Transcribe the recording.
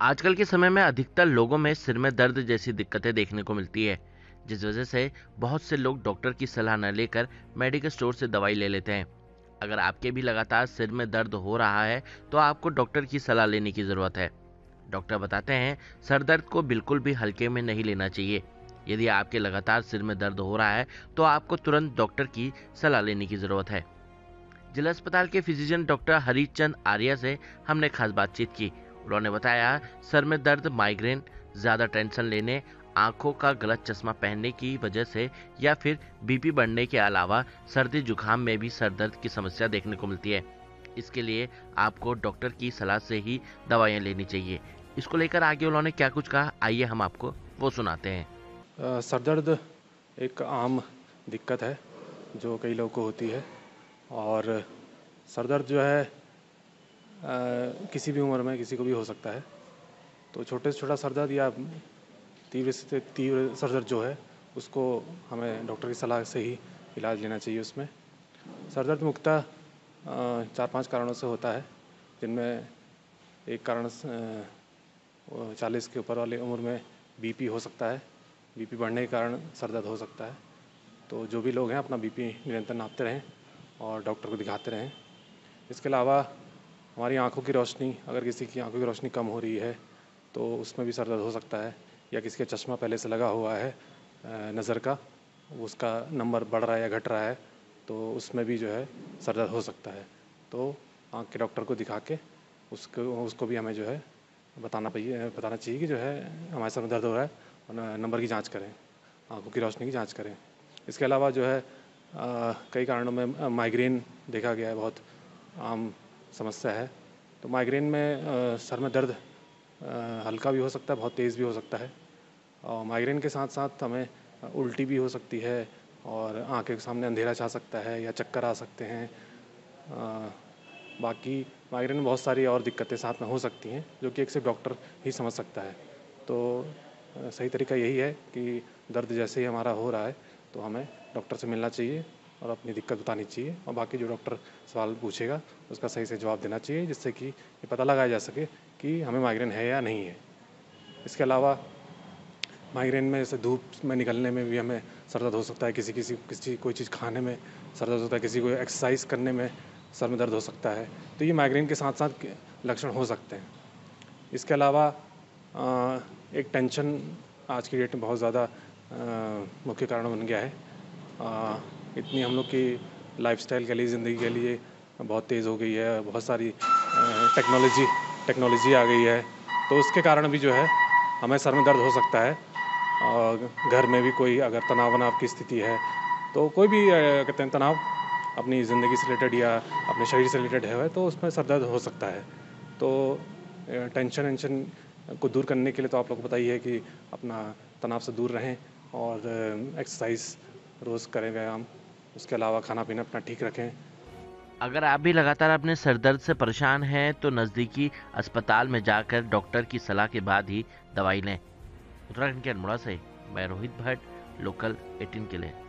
आजकल के समय में अधिकतर लोगों में सिर में दर्द जैसी दिक्कतें देखने को मिलती है, जिस वजह से बहुत से लोग डॉक्टर की सलाह न लेकर मेडिकल स्टोर से दवाई ले लेते हैं। अगर आपके भी लगातार सिर में दर्द हो रहा है, तो आपको डॉक्टर की सलाह लेने की ज़रूरत है। डॉक्टर बताते हैं, सर दर्द को बिल्कुल भी हल्के में नहीं लेना चाहिए। यदि आपके लगातार सिर में दर्द हो रहा है, तो आपको तुरंत डॉक्टर की सलाह लेने की ज़रूरत है। जिला अस्पताल के फिजिशियन डॉक्टर हरीचंद आर्या से हमने खास बातचीत की। उन्होंने बताया, सर में दर्द, माइग्रेन, ज्यादा टेंशन लेने, आंखों का गलत चश्मा पहनने की वजह से या फिर बीपी बढ़ने के अलावा सर्दी जुकाम में भी सर दर्द की समस्या देखने को मिलती है। इसके लिए आपको डॉक्टर की सलाह से ही दवाइयाँ लेनी चाहिए। इसको लेकर आगे उन्होंने क्या कुछ कहा, आइए हम आपको वो सुनाते हैं। सर दर्द एक आम दिक्कत है जो कई लोगों को होती है। और सर दर्द जो है किसी भी उम्र में किसी को भी हो सकता है। तो छोटे से छोटा सर दर्द या तीव्र से तीव्र सर दर्द जो है उसको हमें डॉक्टर की सलाह से ही इलाज लेना चाहिए। उसमें सर दर्द मुख्यतः 4-5 कारणों से होता है, जिनमें एक कारण 40 के ऊपर वाली उम्र में बीपी हो सकता है। बीपी बढ़ने के कारण सर दर्द हो सकता है। तो जो भी लोग हैं अपना बीपी निरंतर नापते रहें और डॉक्टर को दिखाते रहें। इसके अलावा हमारी आंखों की रोशनी, अगर किसी की आंखों की रोशनी कम हो रही है तो उसमें भी सर दर्द हो सकता है। या किसी का चश्मा पहले से लगा हुआ है नज़र का, उसका नंबर बढ़ रहा है या घट रहा है, तो उसमें भी जो है सर दर्द हो सकता है। तो आँख के डॉक्टर को दिखा के उसको भी हमें जो है बताना चाहिए कि जो है हमारे सर में दर्द हो रहा है और नंबर की जांच करें, आँखों की रोशनी की जांच करें। इसके अलावा जो है कई कारणों में माइग्रेन देखा गया है, बहुत आम समस्या है। तो माइग्रेन में सर में दर्द हल्का भी हो सकता है, बहुत तेज़ भी हो सकता है। और माइग्रेन के साथ साथ हमें उल्टी भी हो सकती है और आँखें के सामने अंधेरा छा सकता है या चक्कर आ सकते हैं। बाकी माइग्रेन में बहुत सारी और दिक्कतें साथ में हो सकती हैं, जो कि एक सिर्फ डॉक्टर ही समझ सकता है। तो सही तरीका यही है कि दर्द जैसे ही हमारा हो रहा है तो हमें डॉक्टर से मिलना चाहिए और अपनी दिक्कत बतानी चाहिए, और बाकी जो डॉक्टर सवाल पूछेगा उसका सही से जवाब देना चाहिए, जिससे कि ये पता लगाया जा सके कि हमें माइग्रेन है या नहीं है। इसके अलावा माइग्रेन में जैसे धूप में निकलने में भी हमें सर दर्द हो सकता है, किसी कोई चीज़ खाने में सर दर्द होता है, किसी को एक्सरसाइज करने में सर में दर्द हो सकता है। तो ये माइग्रेन के साथ साथ लक्षण हो सकते हैं। इसके अलावा एक टेंशन आज की डेट में बहुत ज़्यादा मुख्य कारण बन गया है। इतनी हम लोग की लाइफस्टाइल के लिए, ज़िंदगी के लिए बहुत तेज़ हो गई है, बहुत सारी टेक्नोलॉजी आ गई है। तो उसके कारण भी जो है हमें सर में दर्द हो सकता है। और घर में भी कोई अगर तनाव की स्थिति है, तो कोई भी कहते हैं तनाव अपनी ज़िंदगी से रिलेटेड या अपने शरीर से रिलेटेड है तो उसमें सर दर्द हो सकता है। तो टेंशन वेंशन को दूर करने के लिए तो आप लोग को पता ही है कि अपना तनाव से दूर रहें और एक्सरसाइज रोज़ करें, व्यायाम। उसके अलावा खाना पीना अपना ठीक रखें। अगर आप भी लगातार अपने सर दर्द से परेशान हैं, तो नज़दीकी अस्पताल में जाकर डॉक्टर की सलाह के बाद ही दवाई लें। उत्तराखंड के अल्मोड़ा से मैं रोहित भट्ट, लोकल 18 के लिए।